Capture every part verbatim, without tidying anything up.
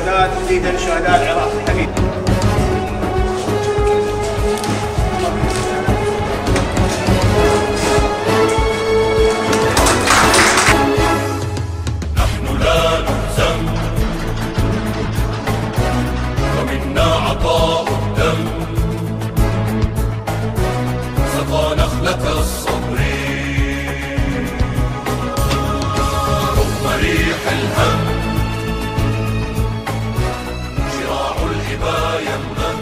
الشهداء تحديدا شهداء العراق. حبيبي نحن لا نهزم ومنا عطاء الدم سقى نخلة الصبر رغم ريح الهم شراع الهبا يمضم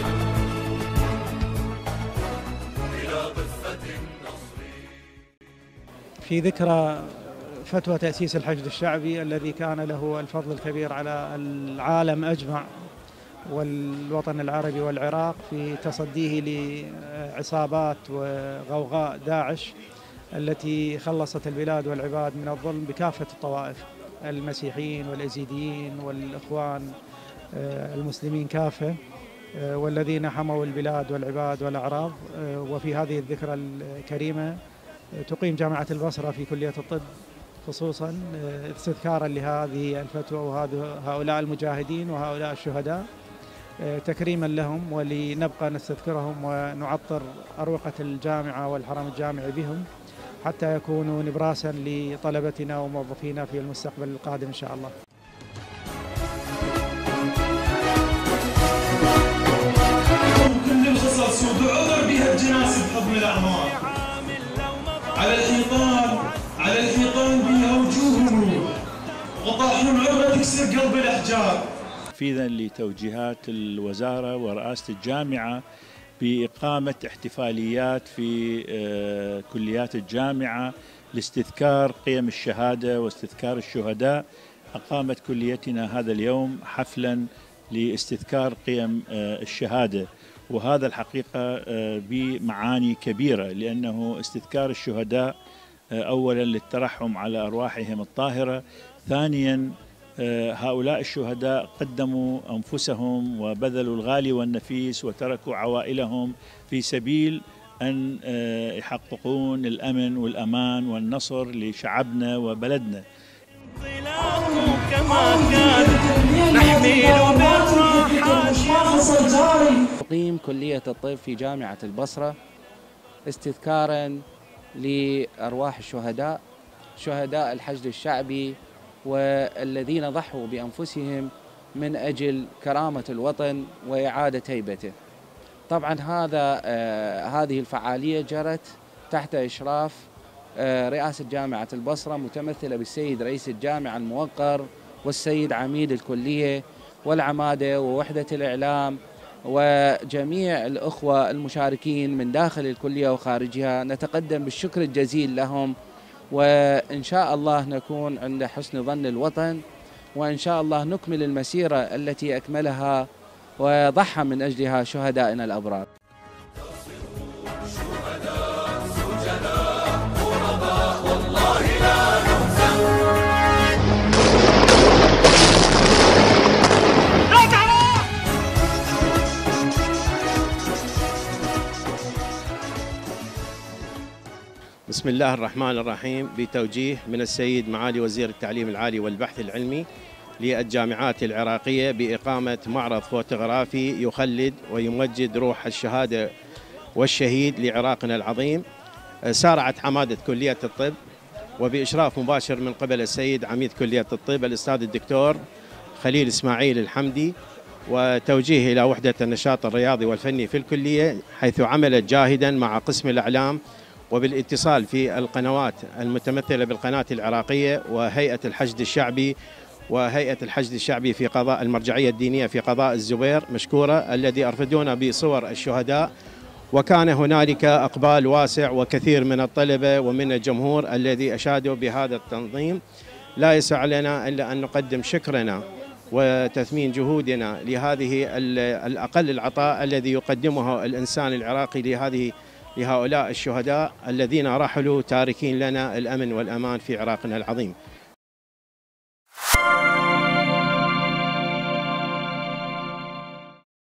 إلى ضفة النصر. في ذكرى فتوى تأسيس الحشد الشعبي الذي كان له الفضل الكبير على العالم أجمع والوطن العربي والعراق في تصديه لعصابات وغوغاء داعش التي خلصت البلاد والعباد من الظلم بكافة الطوائف، المسيحيين واليزيديين والإخوان المسلمين كافة، والذين حموا البلاد والعباد والأعراض. وفي هذه الذكرى الكريمة تقيم جامعة البصرة في كلية الطب خصوصا استذكارا لهذه الفتوى وهؤلاء المجاهدين وهؤلاء الشهداء، تكريما لهم ولنبقى نستذكرهم ونعطر أروقة الجامعة والحرم الجامعي بهم حتى يكونوا نبراسا لطلبتنا وموظفينا في المستقبل القادم إن شاء الله. كل القصص وبعذر بها الجناس بحضن الأعمار، على الحيطان على الحيطان بها وجوههم وطاحون عرضة تكسر قلب الأحجار. تنفيذا لتوجيهات الوزارة ورئاسة الجامعة بإقامة احتفاليات في كليات الجامعة لاستذكار قيم الشهادة واستذكار الشهداء، أقامت كليتنا هذا اليوم حفلا لاستذكار قيم الشهادة، وهذا الحقيقة بمعاني كبيرة، لأنه استذكار الشهداء أولا للترحم على أرواحهم الطاهرة، ثانيا هؤلاء الشهداء قدموا أنفسهم وبذلوا الغالي والنفيس وتركوا عوائلهم في سبيل أن يحققون الأمن والأمان والنصر لشعبنا وبلدنا. تقيم كلية الطب في جامعة البصرة استذكارا لأرواح الشهداء، شهداء الحشد الشعبي والذين ضحوا بأنفسهم من أجل كرامة الوطن وإعادة هيبته. طبعا هذا آه هذه الفعالية جرت تحت إشراف آه رئاسة جامعة البصرة متمثلة بالسيد رئيس الجامعة الموقر والسيد عميد الكلية والعمادة ووحدة الإعلام وجميع الأخوة المشاركين من داخل الكلية وخارجها. نتقدم بالشكر الجزيل لهم، وإن شاء الله نكون عند حسن ظن الوطن، وإن شاء الله نكمل المسيرة التي أكملها وضحى من أجلها شهدائنا الأبرار. بسم الله الرحمن الرحيم. بتوجيه من السيد معالي وزير التعليم العالي والبحث العلمي للجامعات العراقية بإقامة معرض فوتوغرافي يخلد ويمجد روح الشهادة والشهيد لعراقنا العظيم. سارعت حمادة كلية الطب وبإشراف مباشر من قبل السيد عميد كلية الطب الأستاذ الدكتور خليل إسماعيل الحمدي، وتوجيه إلى وحدة النشاط الرياضي والفني في الكلية، حيث عملت جاهدا مع قسم الإعلام وبالاتصال في القنوات المتمثلة بالقناة العراقية وهيئة الحشد الشعبي وهيئة الحشد الشعبي في قضاء المرجعية الدينية في قضاء الزبير مشكورة، الذي أرفدونا بصور الشهداء. وكان هنالك أقبال واسع وكثير من الطلبة ومن الجمهور الذي أشادوا بهذا التنظيم. لا يسع لنا إلا أن نقدم شكرنا وتثمين جهودنا لهذه الأقل العطاء الذي يقدمه الإنسان العراقي لهذه لهؤلاء الشهداء الذين رحلوا تاركين لنا الأمن والأمان في عراقنا العظيم.